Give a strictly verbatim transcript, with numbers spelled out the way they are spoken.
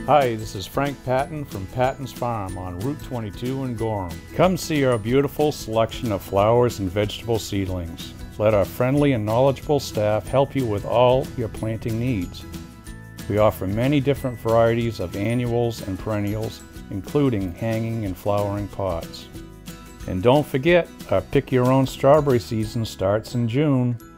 Hi, this is Frank Patten from Patten's Farm on Route twenty-two in Gorham. Come see our beautiful selection of flowers and vegetable seedlings. Let our friendly and knowledgeable staff help you with all your planting needs. We offer many different varieties of annuals and perennials, including hanging and flowering pots. And don't forget, our pick your own strawberry season starts in June.